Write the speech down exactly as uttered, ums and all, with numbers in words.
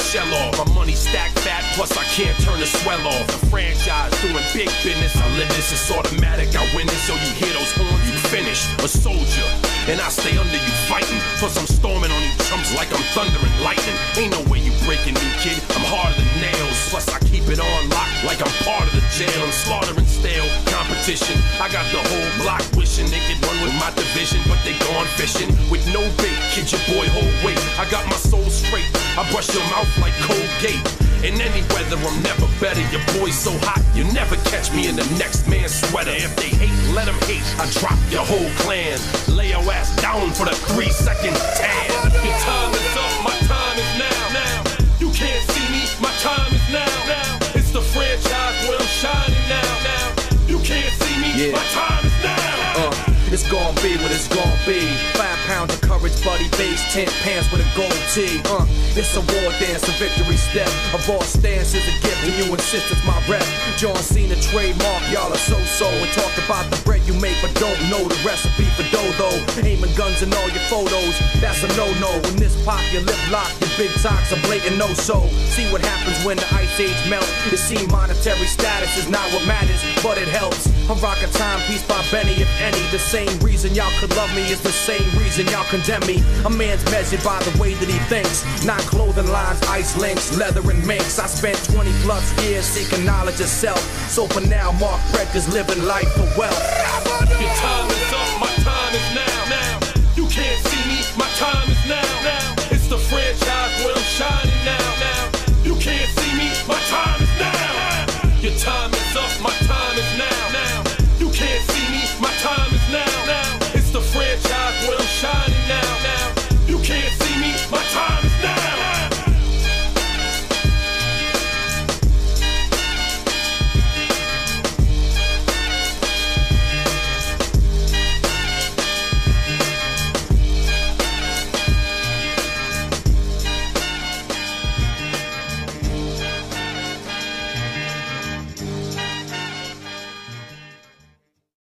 shell off. My money stacked fat, plus I can't turn the swell off. The franchise doing big business, I live this, it's automatic, I win this. So you hear those horns, you finish. A soldier, and I stay under you fighting. Plus I'm storming on you chumps like I'm thunder and lightning. Ain't no way you breaking me, kid, I'm harder than nails. Plus I keep it on lock like I'm part of the jail. I'm slaughtering stale competition. I got the whole block wishing they could run with my division, but they gone fishing with no bait. Kid, your boy hold weight. I got my soul straight. I brush your mouth like Colgate. In any weather, I'm never better. Your boy's so hot, you never catch me in the next man's sweater. If they hate, let them hate. I drop your whole clan. Lay your ass down for the three second tan. Your time is up, my time is now. Now you can't see me, my time is now. Now it's the franchise where I'm shining now. Now you can't see me, yeah. My time is now. Uh. It's gon' be what it's gon' be. Five pounds of courage, buddy base, ten pants with a gold tee. Uh, it's a war dance, a victory step. A raw stance is a gift, and you insist it's my rep. John Cena trademark, y'all are so-so. And talk about the bread you make, but don't know the recipe for dough. Aiming guns in all your photos, that's a no-no. When this pop, your lip lock, your big talks are blatant no-so. See what happens when the ice age melt. It seems monetary status is not what matters, but it helps. I'm rocking Timepiece by Benny, if any. The same reason y'all could love me is the same reason y'all condemn me. A man's measured by the way that he thinks, not clothing lines, ice links, leather and minks. I spent twenty plus years seeking knowledge of self. So for now, Mark Predka's living life for wealth. Your time is